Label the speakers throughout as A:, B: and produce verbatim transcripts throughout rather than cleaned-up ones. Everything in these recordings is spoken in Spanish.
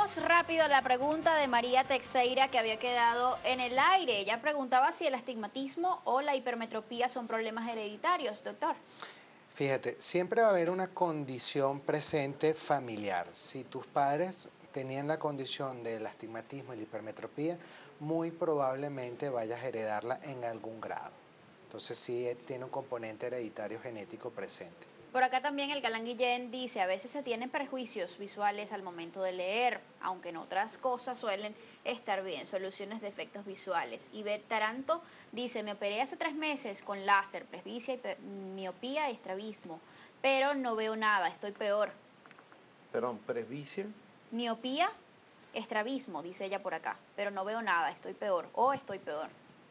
A: Vamos rápido a la pregunta de María Teixeira que había quedado en el aire. Ella preguntaba si el astigmatismo o la hipermetropía son problemas hereditarios, doctor.
B: Fíjate, siempre va a haber una condición presente familiar. Si tus padres tenían la condición del astigmatismo y la hipermetropía, muy probablemente vayas a heredarla en algún grado. Entonces sí eh, tiene un componente hereditario genético presente.
A: Por acá también el Galán Guillén dice, a veces se tienen prejuicios visuales al momento de leer, aunque en otras cosas suelen estar bien, soluciones de efectos visuales. Y Bet Taranto dice, me operé hace tres meses con láser, presbicia, hiper- miopía y estrabismo, pero no veo nada, estoy peor.
C: Perdón, presbicia.
A: Miopía, estrabismo, dice ella por acá, pero no veo nada, estoy peor o estoy peor.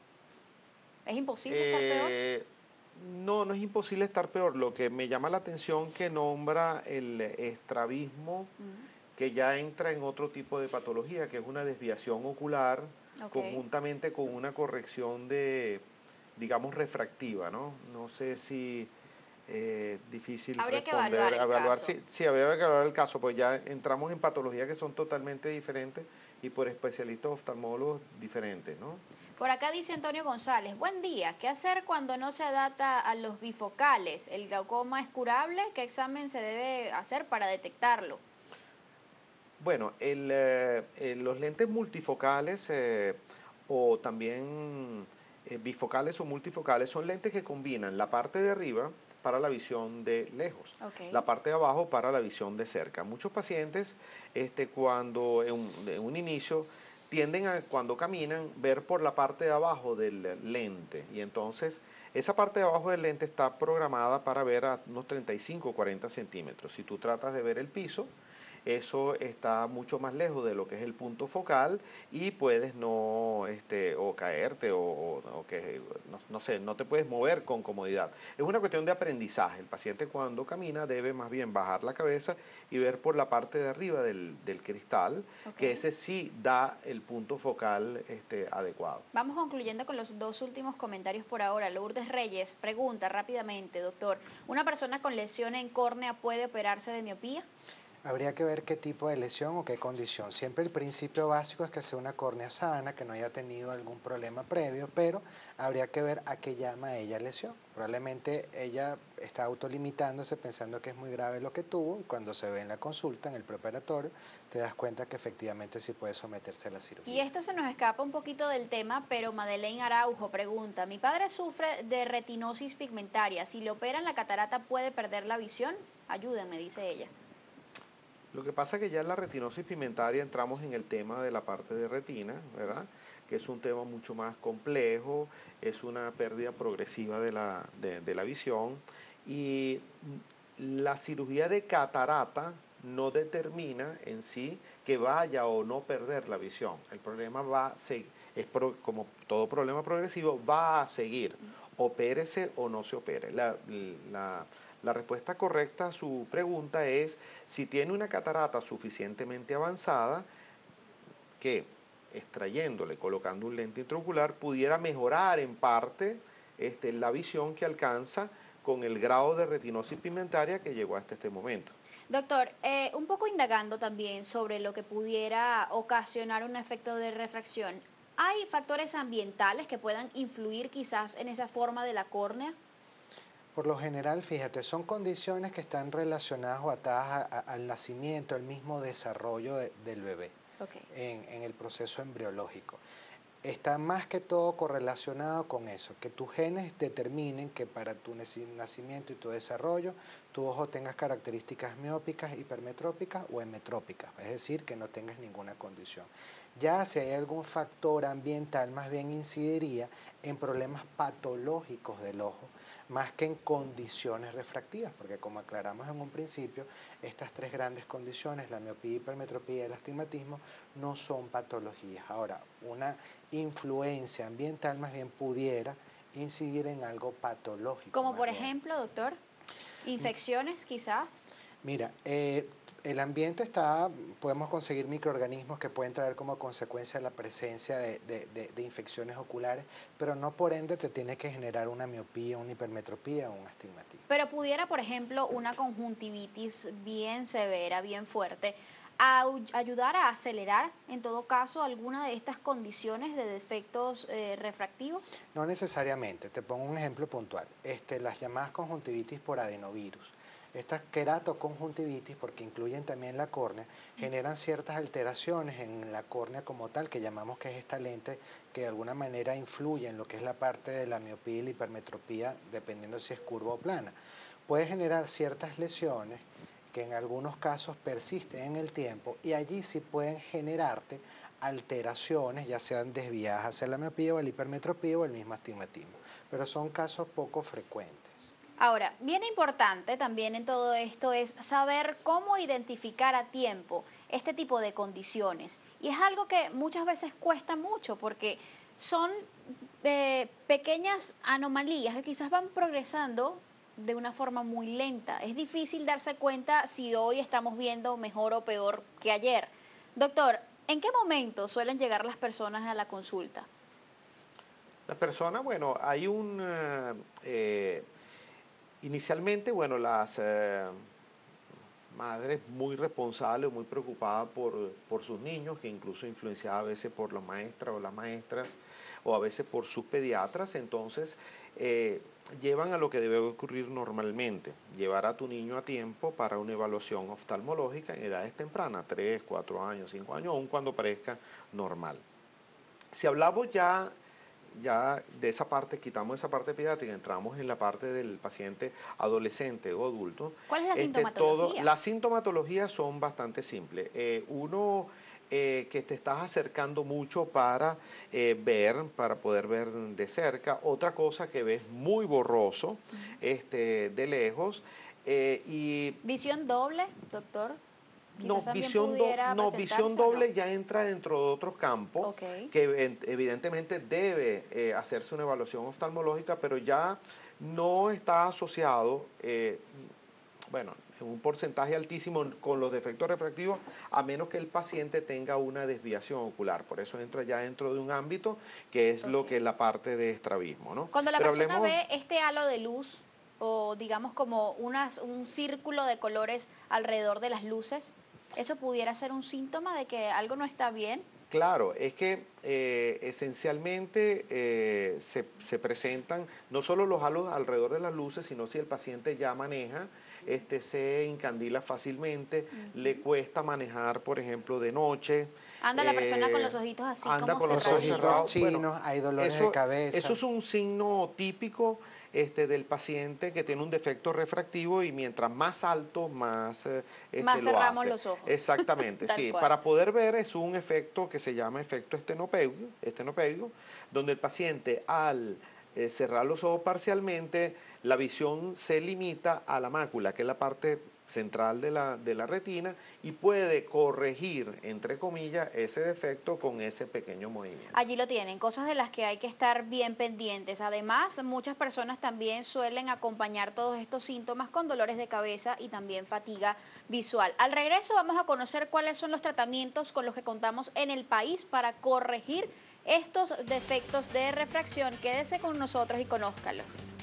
A: ¿Es imposible estar peor?
C: Eh, no, no es imposible estar peor. Lo que me llama la atención que nombra el estrabismo,
A: Mm,
C: que ya entra en otro tipo de patología, que es una desviación ocular,
A: ok.
C: conjuntamente con una corrección de, digamos, refractiva, ¿no? No sé si eh, difícil
A: Habría que
C: responder,
A: evaluar el
C: evaluar,
A: caso.
C: sí, sí, habría que evaluar el caso, pues ya entramos en patologías que son totalmente diferentes y por especialistas oftalmólogos diferentes, ¿no?
A: Por acá dice Antonio González, buen día, ¿qué hacer cuando no se adapta a los bifocales? ¿El glaucoma es curable? ¿Qué examen se debe hacer para detectarlo?
C: Bueno, el, eh, eh, los lentes multifocales eh, o también eh, bifocales o multifocales son lentes que combinan la parte de arriba para la visión de lejos,
A: Ok.
C: la parte de abajo para la visión de cerca. Muchos pacientes, este, cuando en un, en un inicio, tienden a, cuando caminan, ver por la parte de abajo del lente. Y entonces, esa parte de abajo del lente está programada para ver a unos treinta y cinco o cuarenta centímetros. Si tú tratas de ver el piso, eso está mucho más lejos de lo que es el punto focal y puedes no, este, o caerte o, o, o que, no, no sé, no te puedes mover con comodidad. Es una cuestión de aprendizaje. El paciente cuando camina debe más bien bajar la cabeza y ver por la parte de arriba del, del cristal,
A: Ok.
C: que ese sí da el punto focal este, adecuado.
A: Vamos concluyendo con los dos últimos comentarios por ahora. Lourdes Reyes pregunta rápidamente, doctor, ¿una persona con lesión en córnea puede operarse de miopía?
B: Habría que ver qué tipo de lesión o qué condición. Siempre el principio básico es que sea una córnea sana, que no haya tenido algún problema previo, pero habría que ver a qué llama ella lesión. Probablemente ella está autolimitándose pensando que es muy grave lo que tuvo y cuando se ve en la consulta, en el preoperatorio, te das cuenta que efectivamente sí puede someterse a la cirugía.
A: Y esto se nos escapa un poquito del tema, pero Madeleine Araujo pregunta, mi padre sufre de retinosis pigmentaria, si le operan la catarata puede perder la visión, ayúdenme, dice ella.
C: Lo que pasa es que ya en la retinosis pigmentaria entramos en el tema de la parte de retina, ¿verdad? Que es un tema mucho más complejo, es una pérdida progresiva de la, de, de la visión y la cirugía de catarata no determina en sí que vaya o no perder la visión. El problema va a seguir, es pro, como todo problema progresivo, va a seguir, opérese o no se opere. La, la, la respuesta correcta a su pregunta es si tiene una catarata suficientemente avanzada que extrayéndole, colocando un lente intraocular, pudiera mejorar en parte este, la visión que alcanza con el grado de retinosis pigmentaria que llegó hasta este momento.
A: Doctor, eh, un poco indagando también sobre lo que pudiera ocasionar un efecto de refracción, ¿hay factores ambientales que puedan influir quizás en esa forma de la córnea?
B: Por lo general, fíjate, son condiciones que están relacionadas o atadas a, a, al nacimiento, al mismo desarrollo de, del bebé
A: Ok.
B: en, en el proceso embriológico. Está más que todo correlacionado con eso, que tus genes determinen que para tu nacimiento y tu desarrollo tu ojo tengas características miópicas, hipermetrópicas o emetrópicas, es decir, que no tengas ninguna condición. Ya si hay algún factor ambiental, más bien incidiría en problemas patológicos del ojo, más que en condiciones refractivas, porque como aclaramos en un principio, estas tres grandes condiciones, la miopía, hipermetropía y el astigmatismo, no son patologías. Ahora, una influencia ambiental más bien pudiera incidir en algo patológico.
A: Como
B: Más
A: por
B: bien.
A: ejemplo, doctor, infecciones quizás.
B: Mira, eh, el ambiente está, podemos conseguir microorganismos que pueden traer como consecuencia la presencia de, de, de, de infecciones oculares, pero no por ende te tiene que generar una miopía, una hipermetropía o un astigmatismo.
A: Pero pudiera, por ejemplo, una conjuntivitis bien severa, bien fuerte, a ayudar a acelerar, en todo caso, alguna de estas condiciones de defectos eh, refractivos?
B: No necesariamente. Te pongo un ejemplo puntual. Este, las llamadas conjuntivitis por adenovirus. Estas queratoconjuntivitis, porque incluyen también la córnea, generan ciertas alteraciones en la córnea como tal, que llamamos que es esta lente que de alguna manera influye en lo que es la parte de la miopía y la hipermetropía, dependiendo si es curva o plana. Puede generar ciertas lesiones que en algunos casos persisten en el tiempo y allí sí pueden generarte alteraciones, ya sean desviadas hacia la miopía o la hipermetropía o el mismo astigmatismo, pero son casos poco frecuentes.
A: Ahora, bien importante también en todo esto es saber cómo identificar a tiempo este tipo de condiciones. Y es algo que muchas veces cuesta mucho porque son eh, pequeñas anomalías que quizás van progresando de una forma muy lenta. Es difícil darse cuenta si hoy estamos viendo mejor o peor que ayer. Doctor, ¿en qué momento suelen llegar las personas a la consulta?
C: Las personas, bueno, hay un... Eh, inicialmente, bueno, las eh, madres muy responsables, muy preocupadas por, por sus niños, que incluso influenciadas a veces por las maestras o las maestras, o a veces por sus pediatras, entonces eh, llevan a lo que debe ocurrir normalmente, llevar a tu niño a tiempo para una evaluación oftalmológica en edades tempranas, tres, cuatro años, cinco años, aun cuando parezca normal. Si hablamos ya ya de esa parte, quitamos esa parte pediátrica, entramos en la parte del paciente adolescente o adulto.
A: ¿Cuál es la
C: este,
A: sintomatología?
C: Todo, las sintomatologías son bastante simples. Eh, uno eh, que te estás acercando mucho para eh, ver, para poder ver de cerca. Otra cosa que ves muy borroso, uh-huh. este, de lejos. Eh, y
A: ¿Visión doble, doctor?
C: No, visión, do, no, visión doble no. Ya entra dentro de otros campos, okay. Que evidentemente debe eh, hacerse una evaluación oftalmológica, pero ya no está asociado, eh, bueno, en un porcentaje altísimo con los defectos refractivos, a menos que el paciente tenga una desviación ocular. Por eso entra ya dentro de un ámbito que es okay. Lo que es la parte de estrabismo, ¿no?
A: Cuando la
C: pero
A: persona
C: hablemos...
A: ve este halo de luz, o digamos como unas, un círculo de colores alrededor de las luces, ¿eso pudiera ser un síntoma de que algo no está bien?
C: Claro, es que eh, esencialmente eh, se, se presentan no solo los halos alrededor de las luces, sino si el paciente ya maneja, este, se encandila fácilmente, uh-huh. Le cuesta manejar, por ejemplo, de noche.
A: Anda eh, la persona con los ojitos así
C: anda
A: como
C: con los ojos cerrados.
B: Chinos,
C: Bueno,
B: hay dolores
C: eso,
B: de cabeza.
C: Eso es un signo típico este, del paciente que tiene un defecto refractivo y mientras más alto, más eh, este,
A: más
C: lo
A: cerramos
C: hace.
A: los ojos.
C: Exactamente, sí. Cual. Para poder ver es un efecto que se llama efecto estenopeico, estenopeico donde el paciente al eh, cerrar los ojos parcialmente, la visión se limita a la mácula, que es la parte central de la, de la retina, y puede corregir, entre comillas, ese defecto con ese pequeño movimiento.
A: Allí lo tienen, cosas de las que hay que estar bien pendientes. Además, muchas personas también suelen acompañar todos estos síntomas con dolores de cabeza y también fatiga visual. Al regreso vamos a conocer cuáles son los tratamientos con los que contamos en el país para corregir estos defectos de refracción. Quédese con nosotros y conózcalos.